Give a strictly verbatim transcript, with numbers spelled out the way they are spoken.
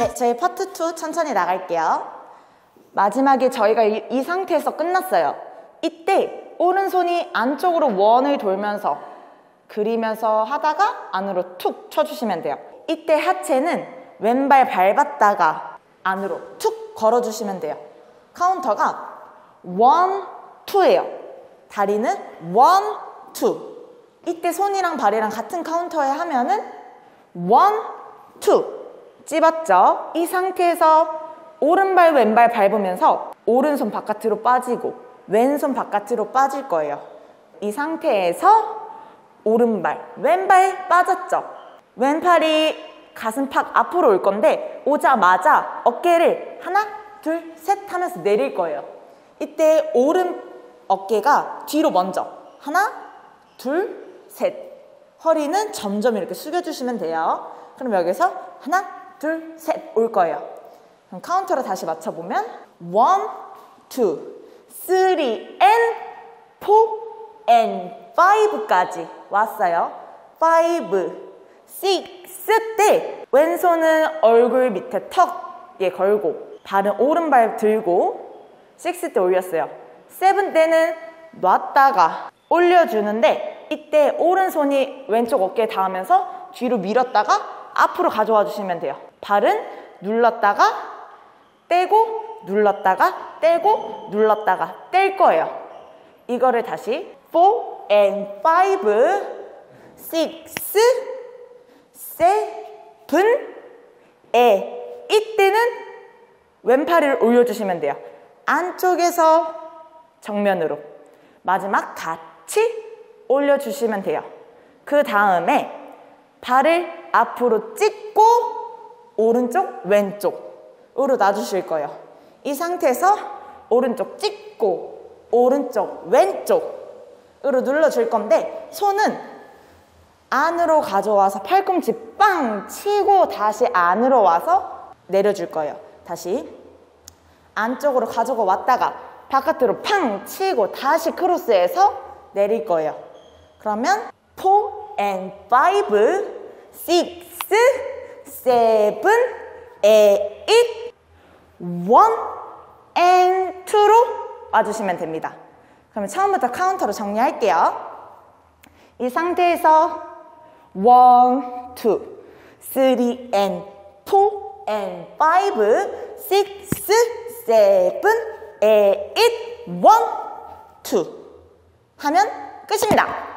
네, 저희 파트 투 천천히 나갈게요. 마지막에 저희가 이, 이 상태에서 끝났어요. 이때 오른손이 안쪽으로 원을 돌면서 그리면서 하다가 안으로 툭 쳐주시면 돼요. 이때 하체는 왼발 밟았다가 안으로 툭 걸어주시면 돼요. 카운터가 원, 투예요. 다리는 원, 투. 이때 손이랑 발이랑 같은 카운터에 하면은 원, 투. 찝었죠? 이 상태에서 오른발, 왼발 밟으면서 오른손 바깥으로 빠지고 왼손 바깥으로 빠질 거예요. 이 상태에서 오른발, 왼발 빠졌죠? 왼팔이 가슴팍 앞으로 올 건데 오자마자 어깨를 하나, 둘, 셋 하면서 내릴 거예요. 이때 오른 어깨가 뒤로 먼저 하나, 둘, 셋. 허리는 점점 이렇게 숙여주시면 돼요. 그럼 여기서 하나, 둘, 셋 올 거예요. 그럼 카운터를 다시 맞춰보면 원, 투, 쓰리, 앤, 포, 앤, 파이브까지 왔어요. 파이브, 식스 때 왼손은 얼굴 밑에 턱에 걸고 발은 오른발 들고 식스 때 올렸어요. 세븐 때는 놨다가 올려주는데 이때 오른손이 왼쪽 어깨에 닿으면서 뒤로 밀었다가 앞으로 가져와 주시면 돼요. 발은 눌렀다가 떼고 눌렀다가 떼고 눌렀다가 뗄 거예요. 이거를 다시 포 앤 파이브, 식스, 세븐, 에 이때는 왼팔을 올려주시면 돼요. 안쪽에서 정면으로 마지막 같이 올려주시면 돼요. 그 다음에 발을 앞으로 찢고 오른쪽 왼쪽으로 놔주실 거예요. 이 상태에서 오른쪽 찢고 오른쪽 왼쪽으로 눌러줄 건데 손은 안으로 가져와서 팔꿈치 빵 치고 다시 안으로 와서 내려줄 거예요. 다시 안쪽으로 가져가 왔다가 바깥으로 팡 치고 다시 크로스해서 내릴 거예요. 그러면 포 앤 파이브, 식스, 세븐, 에잇, 원 앤 투로 와주시면 됩니다. 그러면 처음부터 카운터로 정리할게요. 이 상태에서 원, 투, 쓰리 앤 포 앤 파이브, 식스, 세븐, 에잇, 원, 투 하면 끝입니다.